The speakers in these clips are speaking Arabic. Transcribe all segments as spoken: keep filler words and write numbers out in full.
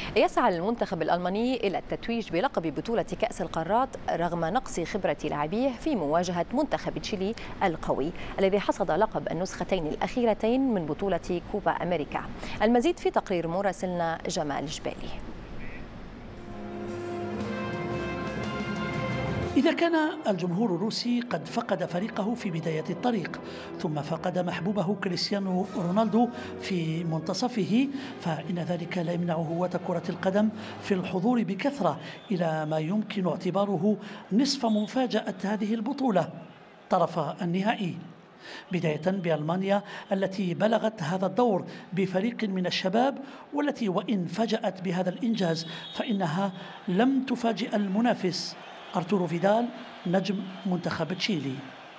يسعى المنتخب الألماني إلى التتويج بلقب بطولة كأس القارات رغم نقص خبرة لاعبيه في مواجهة منتخب تشيلي القوي الذي حصد لقب النسختين الأخيرتين من بطولة كوبا أمريكا. المزيد في تقرير مراسلنا جمال جبالي. إذا كان الجمهور الروسي قد فقد فريقه في بداية الطريق ثم فقد محبوبه كريستيانو رونالدو في منتصفه، فإن ذلك لا يمنع هواة كرة القدم في الحضور بكثرة إلى ما يمكن اعتباره نصف مفاجأة هذه البطولة، طرف النهائي، بداية بألمانيا التي بلغت هذا الدور بفريق من الشباب، والتي وإن فاجأت بهذا الإنجاز فإنها لم تفاجئ المنافس أرتورو فيدال نجم منتخب تشيلي.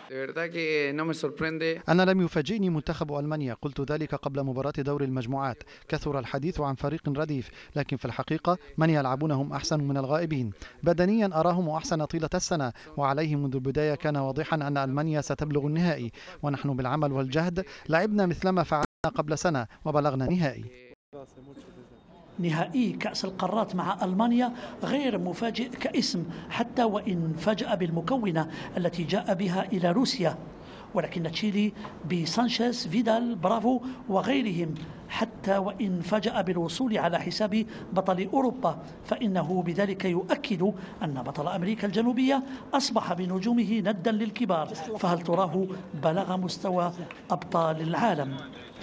أنا لم يفاجئني منتخب ألمانيا، قلت ذلك قبل مباراة دور المجموعات. كثر الحديث عن فريق رديف، لكن في الحقيقة من يلعبون هم أحسن من الغائبين. بدنيا أراهم أحسن طيلة السنة، وعليه منذ البداية كان واضحا أن ألمانيا ستبلغ النهائي، ونحن بالعمل والجهد لعبنا مثلما فعلنا قبل سنة وبلغنا نهائي. نهائي كأس القارات مع ألمانيا غير مفاجئ كاسم، حتى وإن فاجأ بالمكونة التي جاء بها إلى روسيا، ولكن تشيلي بسانشيز فيدال برافو وغيرهم حتى وإن فاجأ بالوصول على حساب بطل أوروبا، فإنه بذلك يؤكد أن بطل أمريكا الجنوبية أصبح بنجومه ندا للكبار. فهل تراه بلغ مستوى أبطال العالم؟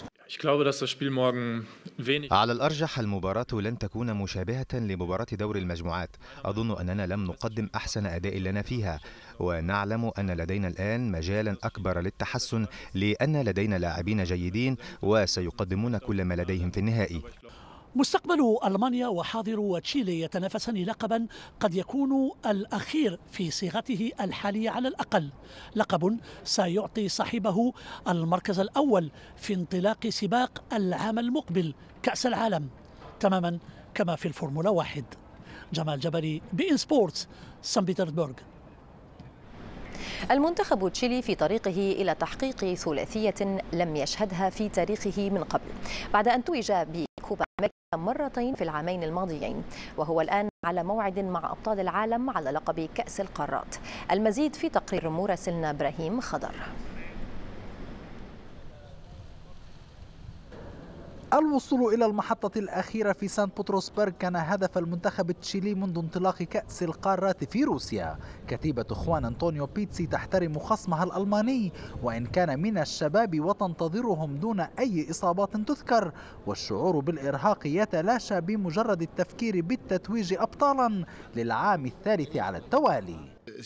على الأرجح المباراة لن تكون مشابهة لمباراة دور المجموعات. أظن أننا لم نقدم أحسن أداء لنا فيها، ونعلم أن لدينا الآن مجالا أكبر للتحسن لأن لدينا لاعبين جيدين وسيقدمون كل ما لديهم في النهائي. مستقبل ألمانيا وحاضر تشيلي يتنافسان لقبا قد يكون الأخير في صيغته الحالية على الأقل، لقب سيعطي صاحبه المركز الأول في انطلاق سباق العام المقبل كأس العالم، تماما كما في الفورمولا واحد. جمال جبلي، بي إن سبورتس، سان بيترسبورغ. المنتخب تشيلي في طريقه إلى تحقيق ثلاثية لم يشهدها في تاريخه من قبل بعد أن توج بكوبا أمريكا مرتين في العامين الماضيين، وهو الآن على موعد مع أبطال العالم على لقب كأس القارات. المزيد في تقرير مراسلنا إبراهيم خضر. الوصول إلى المحطة الأخيرة في سان بطرسبرغ كان هدف المنتخب التشيلي منذ انطلاق كأس القارات في روسيا. كتيبة خوان أنطونيو بيتسي تحترم خصمها الألماني وإن كان من الشباب وتنتظرهم دون أي إصابات تذكر، والشعور بالإرهاق يتلاشى بمجرد التفكير بالتتويج أبطالا للعام الثالث على التوالي.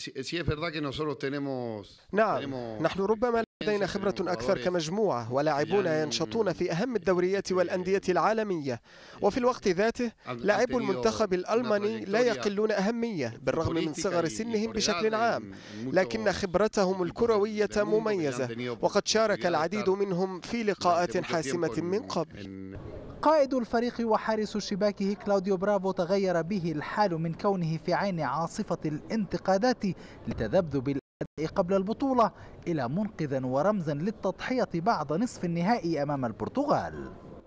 نعم، نحن ربما لدينا خبرة أكثر كمجموعة ولاعبون ينشطون في أهم الدوريات والأندية العالمية، وفي الوقت ذاته لاعبو المنتخب الألماني لا يقلون أهمية بالرغم من صغر سنهم بشكل عام، لكن خبرتهم الكروية مميزة وقد شارك العديد منهم في لقاءات حاسمة من قبل. قائد الفريق وحارس شباكه كلاوديو برافو تغير به الحال من كونه في عين عاصفة الانتقادات لتذبذب الأداء قبل البطولة إلى منقذا ورمزا للتضحية بعد نصف النهائي أمام البرتغال.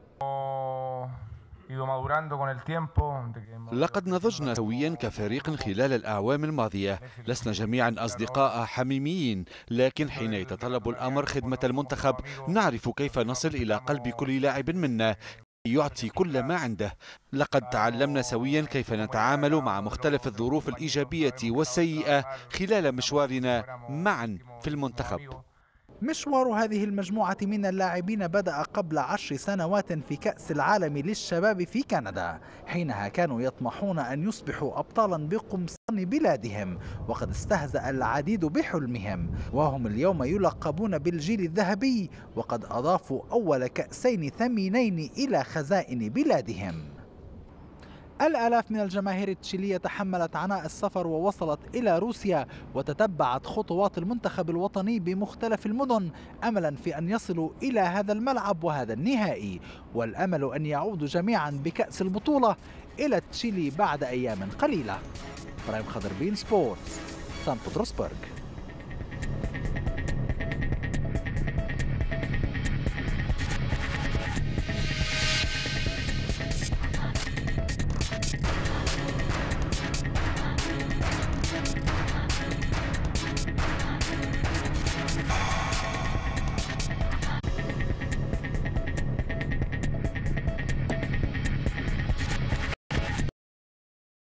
لقد نضجنا سويا كفريق خلال الأعوام الماضية، لسنا جميعا أصدقاء حميميين، لكن حين يتطلب الأمر خدمة المنتخب نعرف كيف نصل إلى قلب كل لاعب منا يعطي كل ما عنده. لقد تعلمنا سويا كيف نتعامل مع مختلف الظروف الإيجابية والسيئة خلال مشوارنا معا في المنتخب. مشوار هذه المجموعة من اللاعبين بدأ قبل عشر سنوات في كأس العالم للشباب في كندا، حينها كانوا يطمحون أن يصبحوا أبطالا بقمصان بلادهم، وقد استهزأ العديد بحلمهم، وهم اليوم يلقبون بالجيل الذهبي، وقد أضافوا أول كأسين ثمينين إلى خزائن بلادهم. الآلاف من الجماهير التشيلية تحملت عناء السفر ووصلت إلى روسيا وتتبعت خطوات المنتخب الوطني بمختلف المدن أملا في أن يصلوا إلى هذا الملعب وهذا النهائي، والأمل أن يعودوا جميعا بكأس البطولة إلى تشيلي بعد أيام قليلة. إبراهيم خضر، بي إن سبورتس، سان بطرسبرغ.